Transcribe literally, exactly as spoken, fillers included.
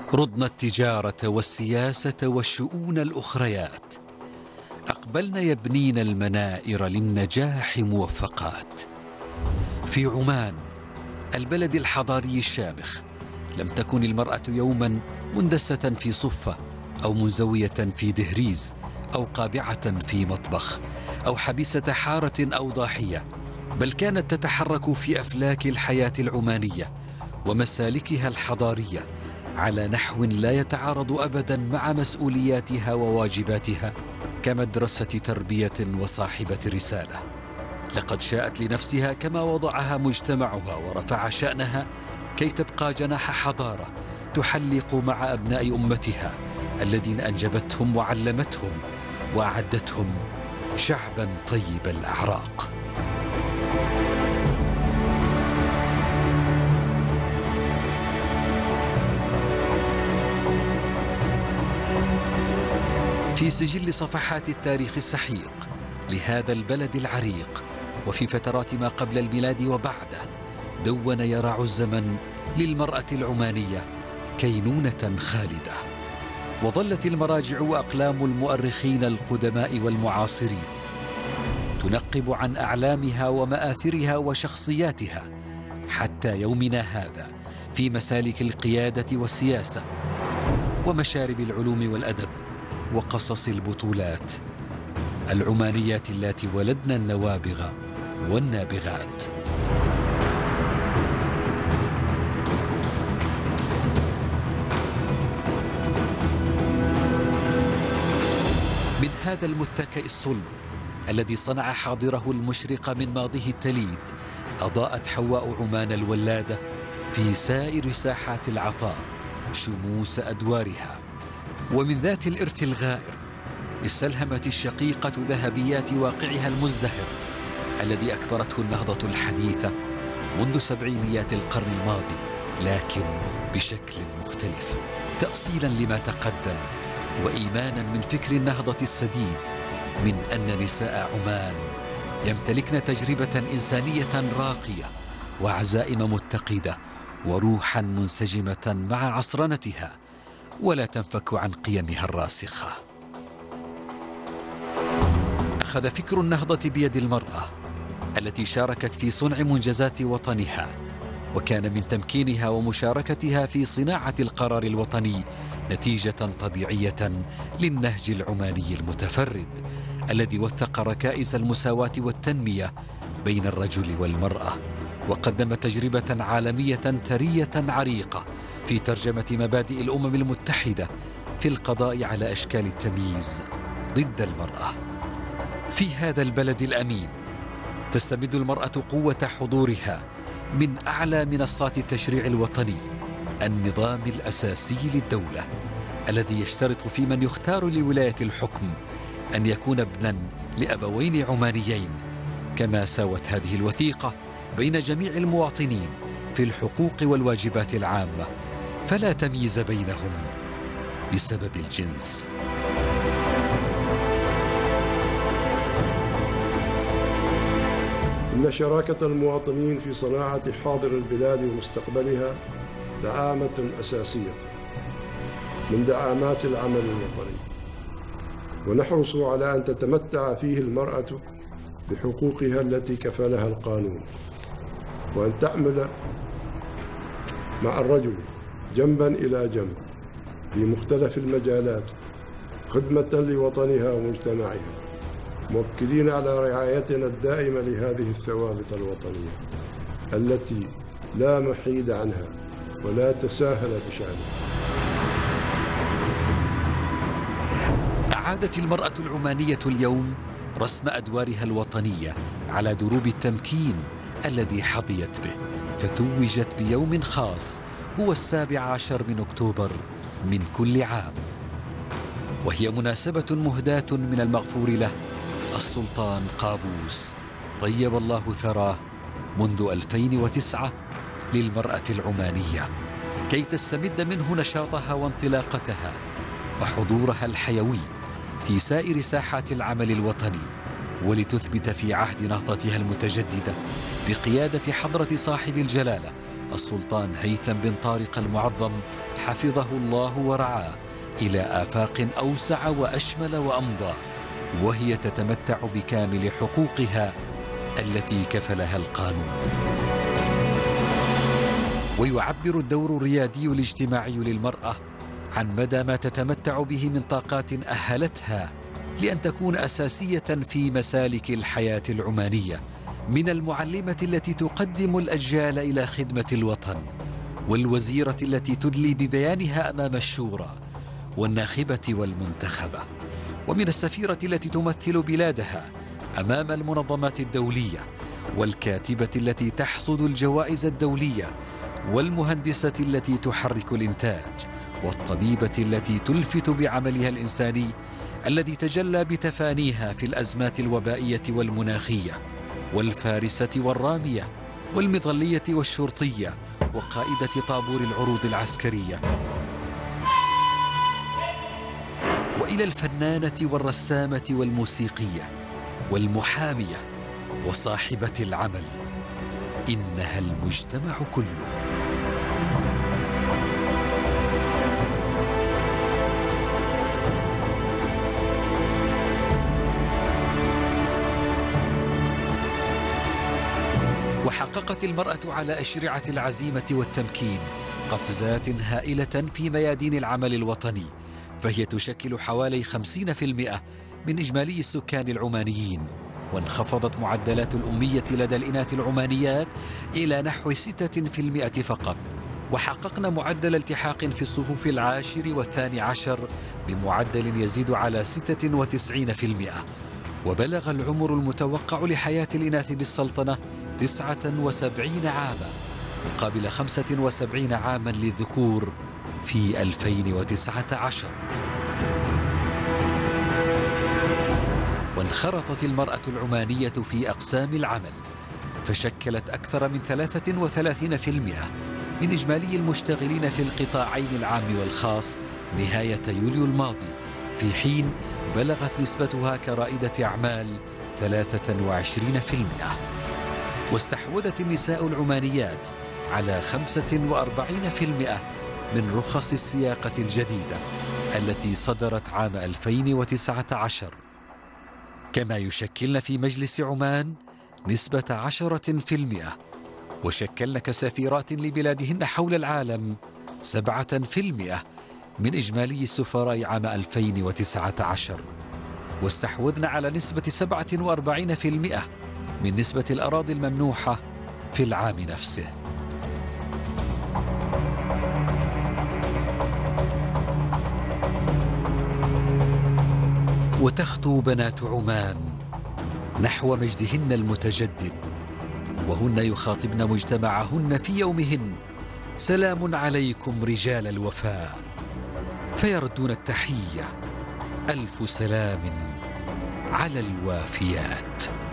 رضن التجارة والسياسة والشؤون الأخريات، أقبلن يبنين المنائر للنجاح موفقات. في عمان البلد الحضاري الشامخ لم تكن المرأة يوما مندسة في صفة أو منزوية في دهريز أو قابعة في مطبخ أو حبيسة حارة أو ضاحية، بل كانت تتحرك في أفلاك الحياة العمانية ومسالكها الحضارية على نحو لا يتعارض أبدا مع مسؤولياتها وواجباتها كمدرسة تربية وصاحبة رسالة. لقد شاءت لنفسها كما وضعها مجتمعها ورفع شأنها كي تبقى جناح حضارة تحلق مع أبناء أمتها الذين أنجبتهم وعلمتهم وأعدتهم شعبا طيب الأعراق. في سجل صفحات التاريخ السحيق لهذا البلد العريق، وفي فترات ما قبل الميلاد وبعده، دون يرع الزمن للمرأة العمانية كينونة خالدة. وظلت المراجع وأقلام المؤرخين القدماء والمعاصرين تنقب عن أعلامها ومآثرها وشخصياتها حتى يومنا هذا في مسالك القيادة والسياسة ومشارب العلوم والأدب وقصص البطولات، العمانيات اللاتي ولدن النوابغ والنابغات. من هذا المتكئ الصلب الذي صنع حاضره المشرق من ماضيه التليد، أضاءت حواء عمان الولادة في سائر ساحات العطاء شموس أدوارها. ومن ذات الإرث الغائر استلهمت الشقيقة ذهبيات واقعها المزدهر الذي أكبرته النهضة الحديثة منذ سبعينيات القرن الماضي، لكن بشكل مختلف، تأصيلا لما تقدم وإيمانا من فكر النهضة السديد من أن نساء عمان يمتلكن تجربة إنسانية راقية وعزائم متقدة وروحا منسجمة مع عصرنتها ولا تنفك عن قيمها الراسخة. أخذ فكر النهضة بيد المرأة التي شاركت في صنع منجزات وطنها، وكان من تمكينها ومشاركتها في صناعة القرار الوطني نتيجة طبيعية للنهج العماني المتفرد الذي وثق ركائز المساواة والتنمية بين الرجل والمرأة، وقدم تجربة عالمية ثرية عريقة في ترجمة مبادئ الأمم المتحدة في القضاء على أشكال التمييز ضد المرأة. في هذا البلد الأمين تستمد المرأة قوة حضورها من أعلى منصات التشريع الوطني، النظام الأساسي للدولة الذي يشترط في من يختار لولاية الحكم أن يكون ابنا لأبوين عمانيين، كما ساوت هذه الوثيقة بين جميع المواطنين في الحقوق والواجبات العامة، فلا تمييز بينهم بسبب الجنس. إن شراكة المواطنين في صناعة حاضر البلاد ومستقبلها دعامة أساسية من دعامات العمل الوطني، ونحرص على أن تتمتع فيه المرأة بحقوقها التي كفلها القانون، وأن تعمل مع الرجل جنبا إلى جنب في مختلف المجالات خدمة لوطنها ومجتمعها، موكلين على رعايتنا الدائمة لهذه الثوابت الوطنية التي لا محيد عنها ولا تساهل بشأنها. أعادت المرأة العمانية اليوم رسم أدوارها الوطنية على دروب التمكين الذي حظيت به، فتوجت بيوم خاص هو السابع عشر من أكتوبر من كل عام، وهي مناسبة مهداة من المغفور له السلطان قابوس طيب الله ثراه منذ ألفين وتسعة للمرأة العمانية، كي تستمد منه نشاطها وانطلاقتها وحضورها الحيوي في سائر ساحات العمل الوطني، ولتثبت في عهد نهضتها المتجددة بقيادة حضرة صاحب الجلالة السلطان هيثم بن طارق المعظم حفظه الله ورعاه إلى آفاق أوسع وأشمل وأمضى، وهي تتمتع بكامل حقوقها التي كفلها القانون. ويعبر الدور الريادي الاجتماعي للمرأة عن مدى ما تتمتع به من طاقات أهلتها لأن تكون أساسية في مسالك الحياة العمانية، من المعلمة التي تقدم الأجيال إلى خدمة الوطن، والوزيرة التي تدلي ببيانها أمام الشورى والناخبة والمنتخبة، ومن السفيرة التي تمثل بلادها أمام المنظمات الدولية، والكاتبة التي تحصد الجوائز الدولية، والمهندسة التي تحرك الإنتاج، والطبيبة التي تلفت بعملها الإنساني الذي تجلى بتفانيها في الأزمات الوبائية والمناخية، والفارسة والرامية والمظلية والشرطية وقائدة طابور العروض العسكرية، وإلى الفنانة والرسامة والموسيقية والمحامية وصاحبة العمل، إنها المجتمع كله. وحققت المرأة على أشرعة العزيمة والتمكين قفزات هائلة في ميادين العمل الوطني، فهي تشكل حوالي خمسين بالمئة من إجمالي السكان العمانيين، وانخفضت معدلات الأمية لدى الإناث العمانيات إلى نحو ستة بالمئة فقط، وحققنا معدل التحاق في الصفوف العاشر والثاني عشر بمعدل يزيد على ستة وتسعين بالمئة، وبلغ العمر المتوقع لحياة الإناث بالسلطنة تسعة وسبعين عاما مقابل خمسة وسبعين عاما للذكور في ألفين وتسعة عشر. وانخرطت المرأة العمانية في أقسام العمل، فشكلت أكثر من ثلاثة وثلاثين بالمئة من إجمالي المشتغلين في القطاعين العام والخاص نهاية يوليو الماضي، في حين بلغت نسبتها كرائدة أعمال ثلاثة وعشرين بالمئة. واستحوذت النساء العمانيات على خمسة وأربعين بالمئة من رخص السياقة الجديدة التي صدرت عام ألفين وتسعة عشر، كما يشكلن في مجلس عمان نسبة عشرة بالمئة، وشكلن كسفيرات لبلادهن حول العالم سبعة بالمئة من إجمالي السفراء عام ألفين وتسعة عشر، واستحوذن على نسبة سبعة وأربعين بالمئة من نسبة الأراضي الممنوحة في العام نفسه. وتخطو بنات عمان نحو مجدهن المتجدد، وهن يخاطبن مجتمعهن في يومهن: سلام عليكم رجال الوفاء، فيردون التحية: ألف سلام على الوافيات.